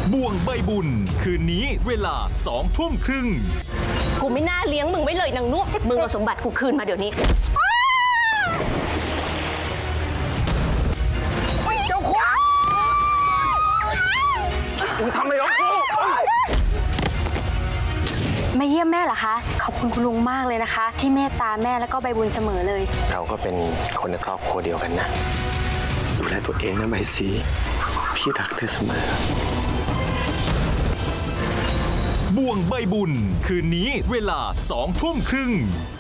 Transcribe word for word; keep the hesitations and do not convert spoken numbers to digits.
บ่วงใบบุญคืนนี้เวลาสองทุ่มครึ่งกูไม่น่าเลี้ยงมึงไว้เลยนางนุ๊กมึงเอาสมบัติกูคืนมาเดี๋ยวนี้เจ้าคุณมึงทำอะไรของกูมาเยี่ยมแม่เหรอคะขอบคุณคุณลุงมากเลยนะคะที่เมตตาแม่แล้วก็ใบบุญเสมอเลยเราก็เป็นคนในครอบครัวเดียวกันนะดูแลตัวเองนะใบสีพี่รักเธอเสมอบ่วงใบบุญคืนนี้เวลาสองทุ่มครึ่ง